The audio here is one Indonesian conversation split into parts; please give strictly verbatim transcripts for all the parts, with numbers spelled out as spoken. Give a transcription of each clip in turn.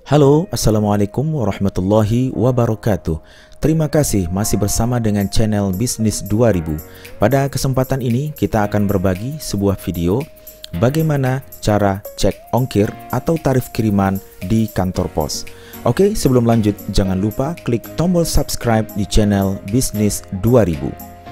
Halo, Assalamualaikum warahmatullahi wabarakatuh. Terima kasih masih bersama dengan channel Bisnis dua ribu. Pada kesempatan ini kita akan berbagi sebuah video bagaimana cara cek ongkir atau tarif kiriman di kantor pos. Oke, sebelum lanjut jangan lupa klik tombol subscribe di channel Bisnis dua ribu.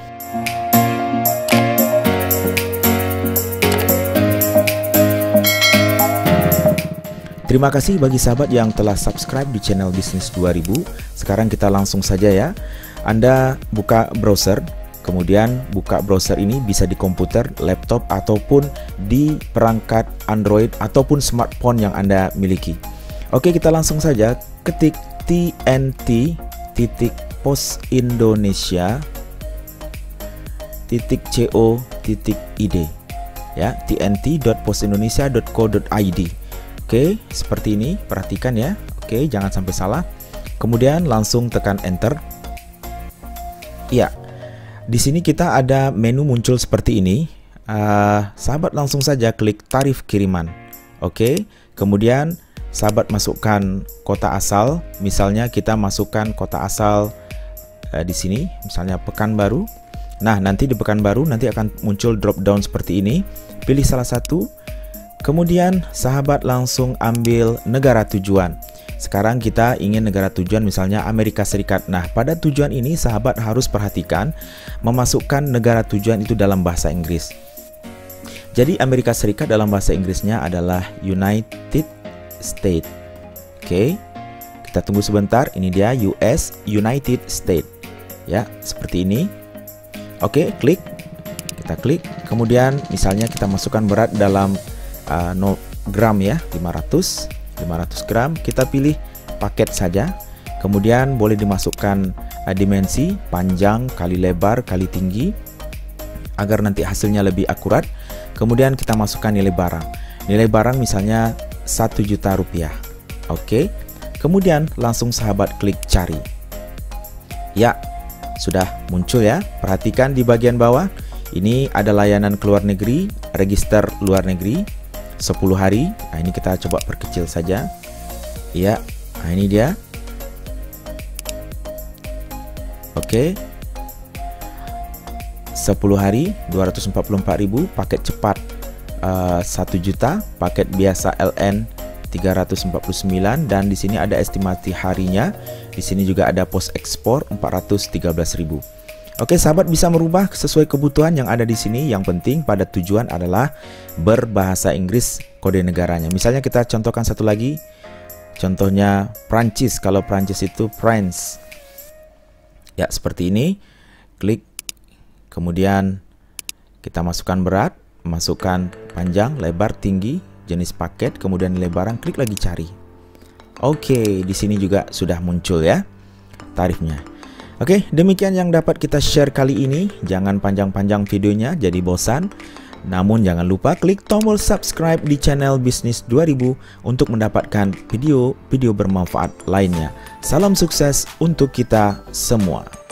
Terima kasih bagi sahabat yang telah subscribe di channel Bisnis dua ribu. Sekarang kita langsung saja ya. Anda buka browser, kemudian buka browser ini bisa di komputer, laptop, ataupun di perangkat Android ataupun smartphone yang Anda miliki. Oke, kita langsung saja ketik t n t titik pos indonesia titik co titik i d ya, t n t dot pos indonesia dot co dot i d. Oke, seperti ini, perhatikan ya. Oke, jangan sampai salah. Kemudian langsung tekan enter. Ya, di sini kita ada menu muncul seperti ini. Uh, sahabat langsung saja klik tarif kiriman. Oke, kemudian sahabat masukkan kota asal. Misalnya kita masukkan kota asal uh, di sini, misalnya Pekanbaru. Nah, nanti di Pekanbaru nanti akan muncul drop down seperti ini. Pilih salah satu. Kemudian sahabat langsung ambil negara tujuan. Sekarang kita ingin negara tujuan misalnya Amerika Serikat. Nah, pada tujuan ini sahabat harus perhatikan memasukkan negara tujuan itu dalam bahasa Inggris. Jadi Amerika Serikat dalam bahasa Inggrisnya adalah United States. Oke, kita tunggu sebentar. Ini dia U S, United States. Ya, seperti ini. Oke, klik. Kita klik. Kemudian misalnya kita masukkan berat dalam Uh, no gram ya, lima ratus gram. Kita pilih paket saja. Kemudian boleh dimasukkan uh, dimensi panjang kali lebar kali tinggi agar nanti hasilnya lebih akurat. Kemudian kita masukkan nilai barang. Nilai barang misalnya satu juta rupiah. Oke. Kemudian langsung sahabat klik cari. Ya, sudah muncul ya. Perhatikan di bagian bawah. Ini ada layanan keluar negeri, register luar negeri sepuluh hari. Nah, ini kita coba perkecil saja. Ya, nah ini dia. Oke. sepuluh hari dua ratus empat puluh empat ribu, paket cepat uh, satu juta, paket biasa L N tiga ratus empat puluh sembilan, dan di sini ada estimasi harinya. Di sini juga ada pos ekspor empat ratus tiga belas ribu. Oke, sahabat bisa merubah sesuai kebutuhan yang ada di sini. Yang penting pada tujuan adalah berbahasa Inggris kode negaranya. Misalnya kita contohkan satu lagi. Contohnya Prancis. Kalau Prancis itu France. Ya, seperti ini. Klik. Kemudian kita masukkan berat, masukkan panjang, lebar, tinggi, jenis paket, kemudian nilai barang, klik lagi cari. Oke, di sini juga sudah muncul ya tarifnya. Oke, demikian yang dapat kita share kali ini. Jangan panjang-panjang videonya jadi bosan. Namun jangan lupa klik tombol subscribe di channel Bisnis dua ribu untuk mendapatkan video-video bermanfaat lainnya. Salam sukses untuk kita semua.